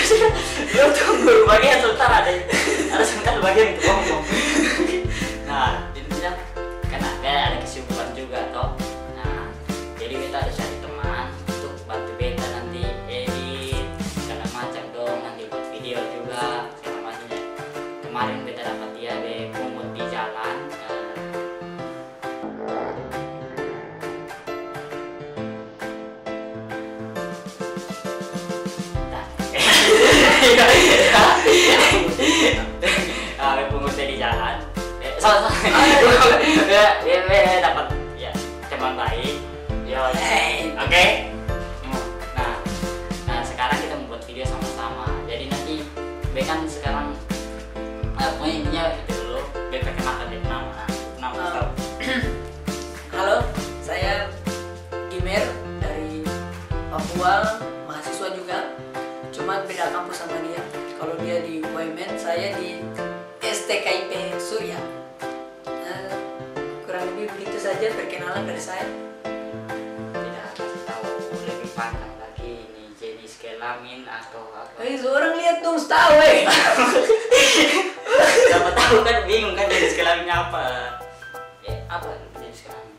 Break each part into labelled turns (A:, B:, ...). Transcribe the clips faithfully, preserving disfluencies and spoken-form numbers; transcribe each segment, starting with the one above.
A: Lu tunggu bagian sebentar ada ada sebentar bagian itu ngomong. Nah intinya kan ada ada kesibukan juga toh. Nah jadi kita harus cari teman untuk bantu beta nanti edit segala macam dong, nanti buat video juga segala macamnya. Kemarin beta dapat dia be pungut di jalan. Ah, pungut di jalan. Salah salah. Ya, ya, dapat ya teman baik. Yo, oke. Nah, nah sekarang kita membuat video sama-sama. Jadi nanti B kan sekarang pokoknya intinya itu dulu. B perkenalkan diri nama. Nama.
B: Halo, saya Gimer dari Papua, mahasiswa juga. Cuma beda kampus sama dia. Kalau dia di U M N, saya di S T K I P Surya. Nah, kurang lebih begitu saja perkenalan dari saya.
A: Tidak kasih tahu lebih panjang lagi ini jenis kelamin atau apa?
B: Eh, seorang lihat dong, tahu eh.
A: Siapa tahu kan bingung kan jenis kelaminnya apa? Eh, apa jenis kelamin?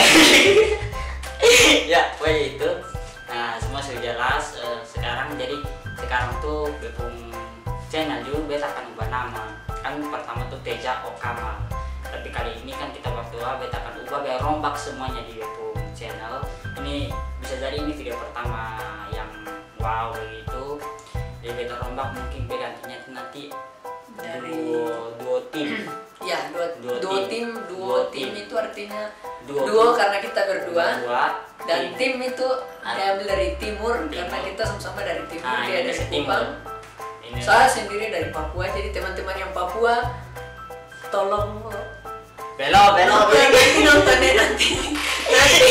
A: Ya, pokoknya itu. Nah, semua sudah jelas. Uh, sekarang jadi sekarang tuh Bepung channel juga beta akan ubah nama. Kan pertama tuh Teja Okama. Tapi kali ini kan kita berdua beta akan ubah biar rombak semuanya di Bepung channel. Ini bisa jadi ini video pertama yang wow begitu. Jadi beta rombak mungkin beta gantinya nanti
B: Dari
A: duo, duo tim.
B: ya, dua,
A: Duo
B: duo
A: tim.
B: tim, duo,
A: Duo
B: tim
A: tim.
B: itu artinya
A: Duo,
B: duo karena kita berdua.
A: Dua,
B: Dan tim itu diambil dari timur,
A: Timur.
B: karena kita sama-sama dari timur,
A: Nah,
B: dia
A: ini
B: dari
A: timur.
B: Kupang.
A: Ini
B: Saya sendiri dari Papua, jadi teman-teman yang Papua tolong
A: belok belok belok.
B: nanti nontonnya nanti. Nanti.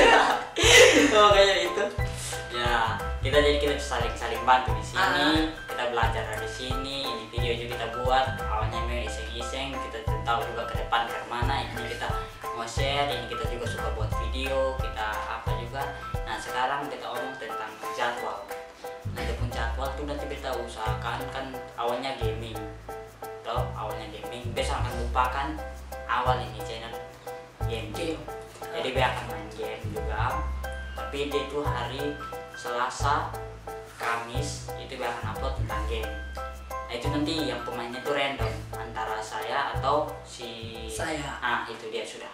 A: Oh kayak itu. Ya kita jadi kita saling saling bantu di sini.
B: Ah.
A: Kita belajar dari sini. Ini video juga kita buat. Awalnya memang iseng-iseng. Kita tahu juga ke depan ke mana. Ini kita mau share. Ini kita juga suka buat video. Kita apa juga. Nah sekarang kita omong tentang jadwal. Nanti pun jadwal tuh nanti kita usahakan kan awalnya gaming. Toh awalnya gaming. Besok akan lupakan awal ini channel game.
B: Game.
A: Jadi gue akan main game juga. Tapi dia itu hari Selasa, Kamis itu gue akan upload tentang game. Nah itu nanti yang pemainnya itu random antara saya atau si
B: Saya.
A: Ah itu dia sudah.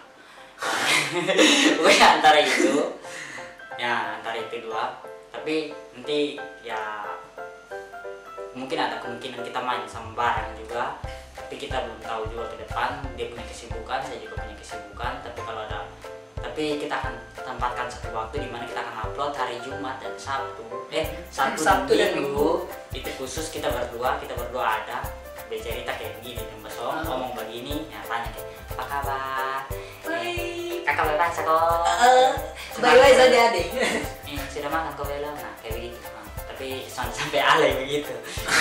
A: Gue antara itu. Ya antara itu dua. Tapi nanti ya mungkin ada kemungkinan kita main sama bareng juga. Tapi kita belum tahu juga ke depan. Dia punya kesibukan, saya juga punya kesibukan. Tapi kalau ada tapi kita akan tempatkan satu waktu di mana kita akan upload hari Jumat dan Sabtu. Eh, Sabtu,
B: Sabtu
A: dan
B: dan
A: Minggu. Itu khusus kita berdua, kita berdua ada bercerita kayak begini dan besok
B: Ah.
A: ngomong begini, ya tanya kayak apa kabar?
B: Baik.
A: Kakak bebas kok.
B: Eh, Baik-baik saja adik.
A: Eh, sudah makan kau belum? Nah, kayak begitu. Nah, tapi sampai sampai alay begitu.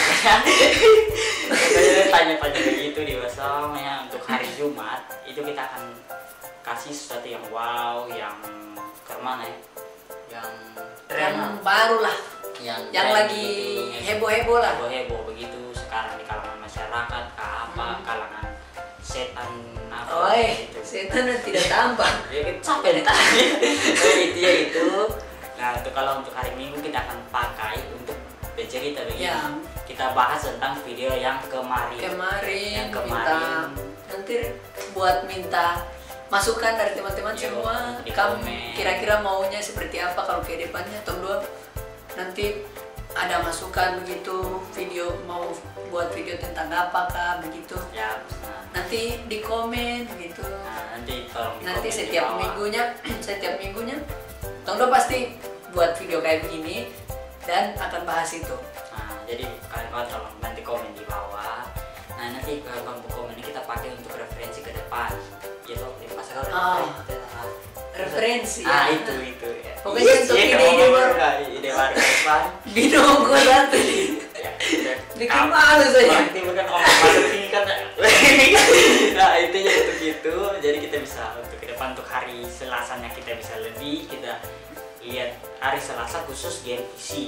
A: Saya tanya-tanya begitu di besok ya untuk hari Jumat itu kita akan kasih sesuatu yang wow, yang kemana ya, yang
B: Yang baru lah,
A: yang,
B: yang
A: tren
B: lagi
A: begitu,
B: heboh-heboh lah.
A: heboh-heboh begitu sekarang di kalangan masyarakat, ke apa
B: Hmm.
A: kalangan setan apa
B: Oi,
A: gitu.
B: setan tidak tampak.
A: Ya kan sampai ditanya. Oh, itu ya itu. Nah, itu kalau untuk hari Minggu kita akan pakai untuk bercerita begini.
B: Ya.
A: Kita bahas tentang video yang kemarin.
B: Kemarin,
A: Yang kemarin.
B: minta nanti buat minta masukan dari teman-teman
A: Yo,
B: semua.
A: di
B: Kamu
A: komen.
B: kira-kira maunya seperti apa kalau ke depannya atau dua nanti ada masukan begitu, video mau buat video tentang apakah begitu.
A: Ya, nah,
B: Nanti di komen begitu.
A: nah, nanti tolong di
B: Nanti
A: komen di
B: setiap
A: bawah.
B: minggunya, setiap minggunya Tongdo pasti buat video kayak begini dan akan bahas itu.
A: Nah, jadi kalian tolong nanti komen di bawah. Nah, nanti kalau komen ini kita pakai untuk referensi ke depan. Gitu, di pasal
B: Ah.
A: referensi.
B: Referensi
A: Ah,
B: ya.
A: itu itu ya.
B: Pokoknya untuk
A: Iya,
B: ide-ide
A: ngomong
B: baru.
A: juga, ide baru ke depan.
B: Bingung gue satu.
A: Ya, udah.
B: Bikin
A: Kamu-
B: malu saya.
A: Nanti bukan orang masuk ini kan. Nah, intinya untuk itu. Jadi kita bisa untuk ke depan untuk hari Selasanya kita bisa lebih kita lihat hari Selasa khusus game P C.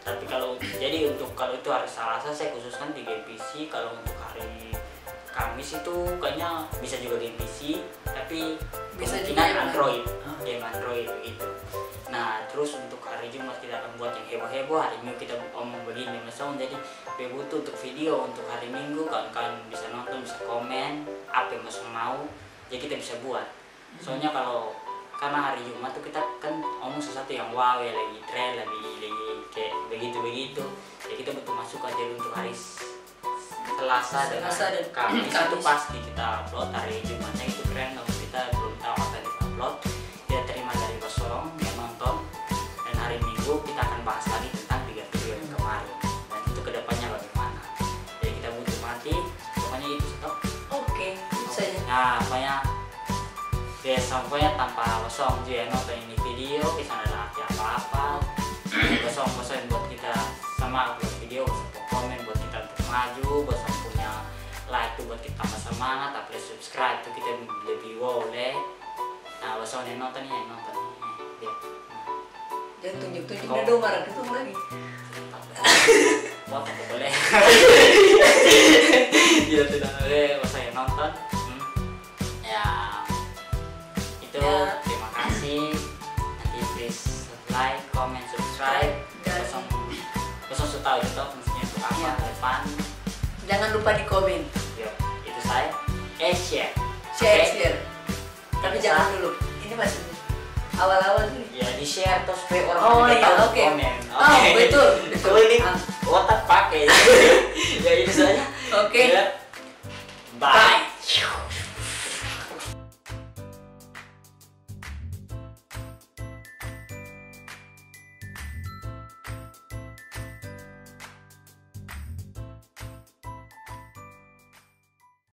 A: Tapi kalau jadi untuk kalau itu hari Selasa saya khususkan di game P C. Kalau untuk hari Kamis itu kayaknya bisa juga game P C, tapi
B: Bisa
A: kemungkinan
B: juga yang
A: Android,
B: lain.
A: game Android begitu. Nah terus untuk hari Jumat kita akan buat yang heboh-heboh. Hari Minggu kita omong begini masong. Jadi butuh untuk video untuk hari Minggu kawan-kawan bisa nonton, bisa komen apa yang masong mau, jadi kita bisa buat. Soalnya kalau karena hari Jumat tuh kita kan omong sesuatu yang wow ya, lagi tren, lagi lagi kayak begitu-begitu. Ya kita butuh masukan. Jadi untuk hari Selasa dan
B: Selasa dan
A: Kamis itu
B: Kamis.
A: pasti kita upload. Hari Jumatnya itu keren, kalau kita belum tahu apa yang kita upload. Kita terima dari Basong yang nonton, dan hari Minggu kita akan bahas lagi tentang tiga video yang kemarin dan itu kedepannya bagaimana. Jadi kita butuh mati, pokoknya itu stop.
B: Oke, itu saja.
A: Nah, pokoknya biar sampainya tanpa Basong juga nonton ini video, bisa ada arti apa-apa. Basong-basong buat kita sama upload video, Basong komen buat kita untuk maju, Basong punya like tuh buat kita tambah semangat, upload subscribe tuh kita lebih wow deh. Nah, Basong yang nonton nih, yang nonton nih, lihat.
B: Jangan tunjuk-tunjuk
A: Oh.
B: dia dong, marah ketemu lagi.
A: Wah, tak boleh. Tidak tidak boleh, Basong yang nonton. Hmm. Ya, itu
B: Ya.
A: terima kasih. Nanti please like, comment, subscribe.
B: Dan-
A: Basong, Basong sudah tahu itu fungsinya untuk apa
B: Ya.
A: ke depan.
B: Jangan lupa di komen,
A: Yuk, itu saya. Eh, share.
B: share,
A: Oke?
B: share. Tapi jangan dulu, ini masih awal-awal nih.
A: Ya, di share terus supaya orang
B: Oh
A: juga
B: iya,
A: tahu
B: oke.
A: komen.
B: Oh, betul, betul.
A: Kalau ini
B: Ah.
A: otak pakai.